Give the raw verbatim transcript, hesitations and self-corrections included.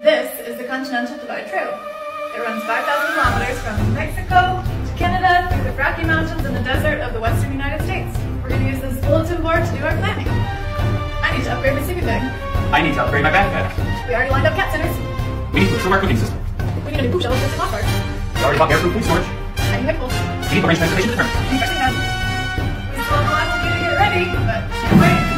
This is the Continental Divide Trail. It runs five thousand kilometers from Mexico to Canada through the Rocky Mountains and the desert of the western United States. We're going to use this bulletin board to do our planning. I need to upgrade my sleeping bag. I need to upgrade my backpack. We already lined up cat centers. We need to improve our cooking system. We need a new bookshelf for some hot bars. We already bought airproof food storage. I need nipples. We need to arrange transportation to the terminal. We still have a lot to do to get ready, but can't wait.